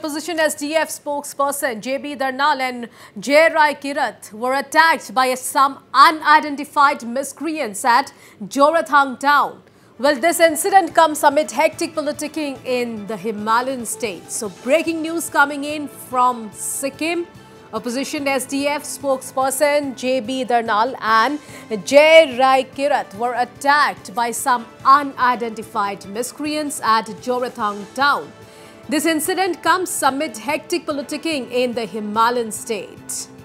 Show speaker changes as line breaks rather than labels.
opposition SDF spokesperson 𝗵𝗲𝗻𝗃 and 𝗟𝗏𝗃 were attacked by some unidentified miscreants at Jorethang Town. Well, this incident comes amid hectic politicking in the Himalayan states. So, breaking news coming in from Sikkim. Opposition SDF spokesperson 𝗵𝗲𝗻𝗃 and 𝗟𝗏𝗃 were attacked by some unidentified miscreants at Jorethang Town. This incident comes amid hectic politicking in the Himalayan state.